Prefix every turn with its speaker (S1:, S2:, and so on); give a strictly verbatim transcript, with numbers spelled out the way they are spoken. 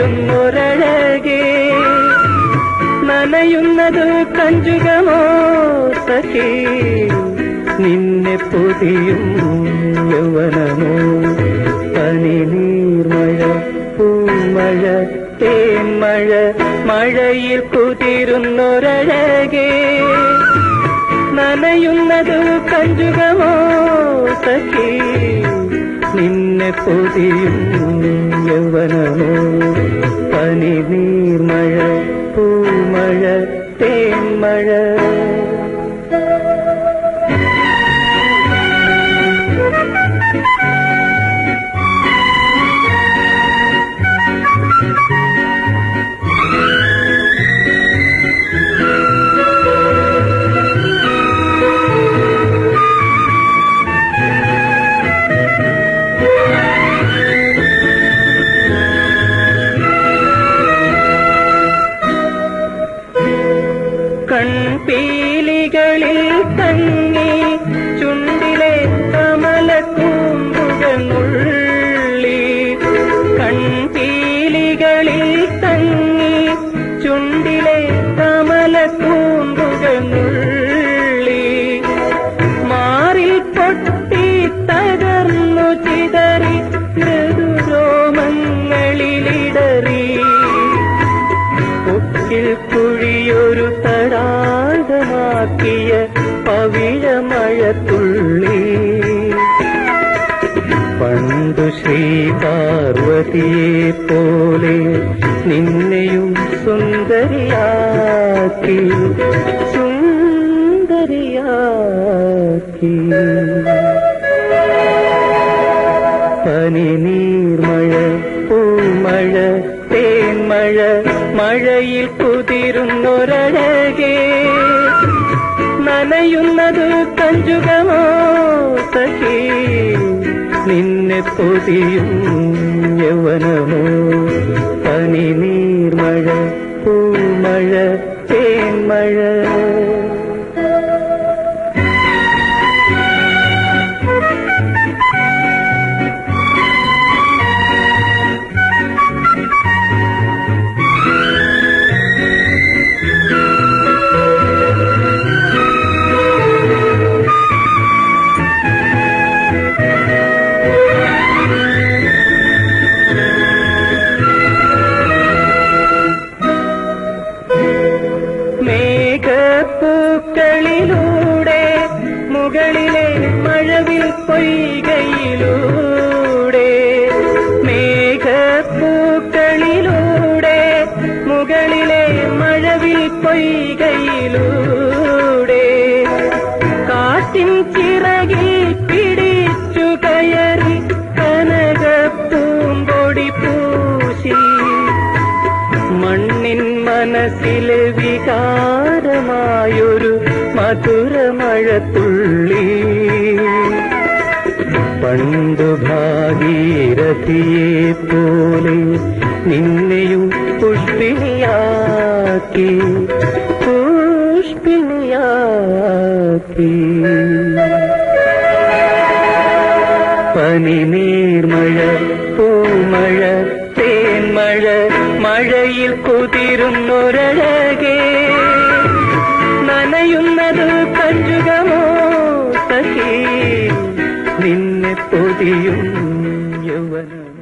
S1: കുതിരുന്നൊരഴകേ നനയുന്നത് കഞ്ചുകമോ സഖി നിന്നെ പൊതിയും യൗവനമോ പനി നീർമഴ പൂമഴ തേന്മഴ മഴയിൽ കുതിരുന്നൊരഴകേ നനയുന്നത് കഞ്ചുകമോ സഖി നിന്നെ പൊതിയും യൗവനമോ പനി നീർമഴ പൂമഴ തേന്മഴ കൺപീലികളിൽ തങ്ങി ചുണ്ടിലെ കമലക്കൂമ്പുകനുള്ളി കൺപീലികളിൽ തങ്ങി ചുണ്ടിലെ കമലക്കൂമ്പുകനുള്ളി മാറിൽ പൊട്ടി തകർന്നു ചിതറി മൃദുരോമങ്ങളിലിടറി പൊക്കിൽ കുഴിയൊരു തടാകമാക്കിയ പവിഴമഴത്തുള്ളി പണ്ടു ശ്രീ പാർവതിയെ പോലെ നിന്നെയും സുന്ദരിയാക്കി സുന്ദരിയാക്കി പനി നീർമഴ പൂമഴ തേന്മഴ മഴയിൽ കുതിരുന്നൊരഴകേ നനയുന്നത് കഞ്ചുകമോ സഖി നിന്നെ പൊതിയും യൗവനമോ പനി നീർമഴ പൂമഴ തേന്മഴ പൂക്കളിലൂടെ മുകളിലെ മഴവിൽ പൊയ്കയിലൂടെ മേഘപ്പൂക്കളിലൂടെ മുകളിലെ മഴവിൽ പൊയ്കയിലൂടെ കാറ്റിൻ ചിറകിൽ പിടിച്ചു കയറി കനകപ്പൂമ്പൊടി പൂശി മണ്ണിൻ മനസ്സിലെ വികാരമായൊരു മധുരമഴത്തുള്ളി പണ്ടു ഭാഗീരഥിയെ പോലെ നിന്നെയും പുഷ്പിണിയാക്കി പുഷ്പിണിയാക്കി പനി നീർമഴ പൂമഴ തേന്മഴ മഴയിൽ കുതിരുന്നൊരഴകേ നനയുന്നത് കഞ്ചുകമോ സഖി നിന്നെ പൊതിയും യൗവനം